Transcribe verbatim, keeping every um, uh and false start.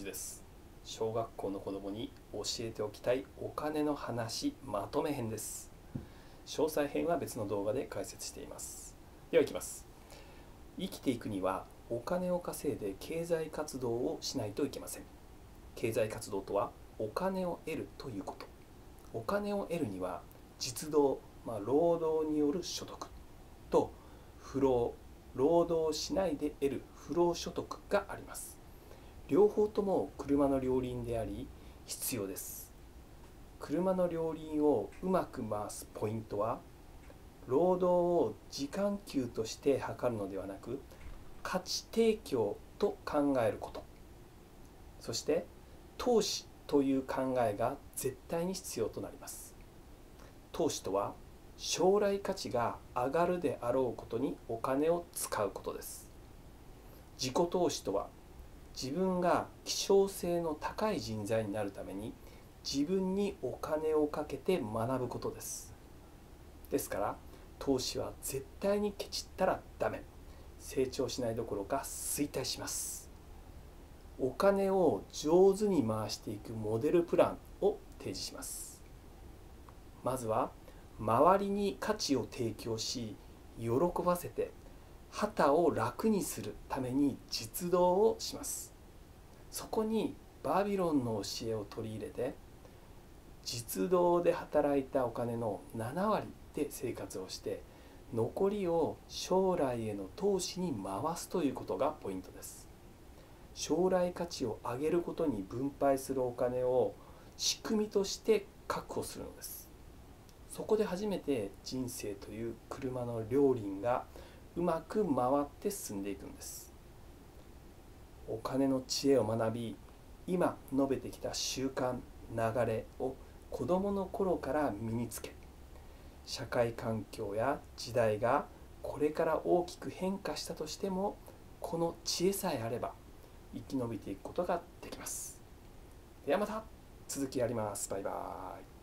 です。小学校の子供に教えておきたいお金の話まとめ編です。詳細編は別の動画で解説しています。ではいきます。生きていくにはお金を稼いで経済活動をしないといけません。経済活動とはお金を得るということ。お金を得るには実働、まあ、労働による所得と不労、労働しないで得る不労所得があります。両方とも車の両輪であり必要です。車の両輪をうまく回すポイントは、労働を時間給として測るのではなく価値提供と考えること、そして投資という考えが絶対に必要となります。投資とは将来価値が上がるであろうことにお金を使うことです。自己投資とは自分が希少性の高い人材になるために自分にお金をかけて学ぶことです。ですから投資は絶対にケチったらダメ。成長しないどころか衰退します。お金を上手に回していくモデルプランを提示します。まずは周りに価値を提供し喜ばせて旗を楽にするために実動をします。そこにバビロンの教えを取り入れて、実動で働いたお金のななわりで生活をして残りを将来への投資に回すということがポイントです。将来価値を上げることに分配するお金を仕組みとして確保するのです。そこで初めて人生という車の両輪がうまく回って進んでいくんです。お金の知恵を学び、今述べてきた習慣、流れを子どもの頃から身につけ、社会環境や時代がこれから大きく変化したとしても、この知恵さえあれば生き延びていくことができます。ではまた続きやります。バイバイ。